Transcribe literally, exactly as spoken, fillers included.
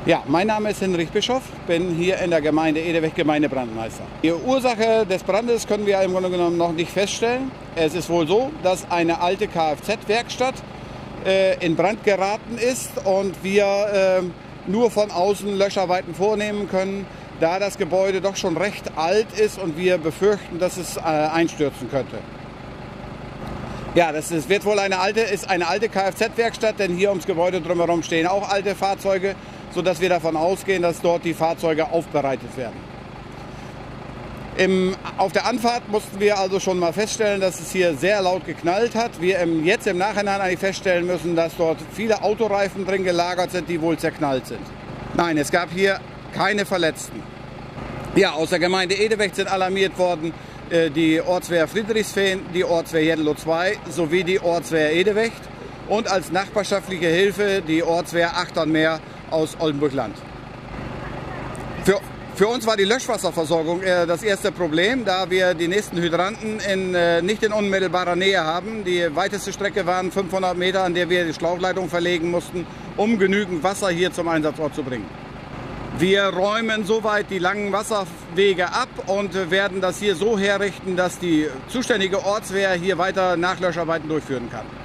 Ja, mein Name ist Hinrich Bischof, bin hier in der Gemeinde Edewecht Gemeindebrandmeister. Die Ursache des Brandes können wir im Grunde genommen noch nicht feststellen. Es ist wohl so, dass eine alte Kfz-Werkstatt äh, in Brand geraten ist und wir äh, nur von außen Löscharbeiten vornehmen können, da das Gebäude doch schon recht alt ist und wir befürchten, dass es äh, einstürzen könnte. Ja, das ist, wird wohl eine alte, ist eine alte Kfz-Werkstatt, denn hier ums Gebäude drumherum stehen auch alte Fahrzeuge, sodass wir davon ausgehen, dass dort die Fahrzeuge aufbereitet werden. Im, auf der Anfahrt mussten wir also schon mal feststellen, dass es hier sehr laut geknallt hat. Wir im, jetzt im Nachhinein eigentlich feststellen müssen, dass dort viele Autoreifen drin gelagert sind, die wohl zerknallt sind. Nein, es gab hier keine Verletzten. Ja, aus der Gemeinde Edewecht sind alarmiert worden äh, die Ortswehr Friedrichsfehn, die Ortswehr Jeddelo zwei sowie die Ortswehr Edewecht und als nachbarschaftliche Hilfe die Ortswehr Achternmeer aus Oldenburg-Land. Für, für uns war die Löschwasserversorgung äh, das erste Problem, da wir die nächsten Hydranten in, äh, nicht in unmittelbarer Nähe haben. Die weiteste Strecke waren fünfhundert Meter, an der wir die Schlauchleitung verlegen mussten, um genügend Wasser hier zum Einsatzort zu bringen. Wir räumen soweit die langen Wasserwege ab und werden das hier so herrichten, dass die zuständige Ortswehr hier weiter Nachlöscharbeiten durchführen kann.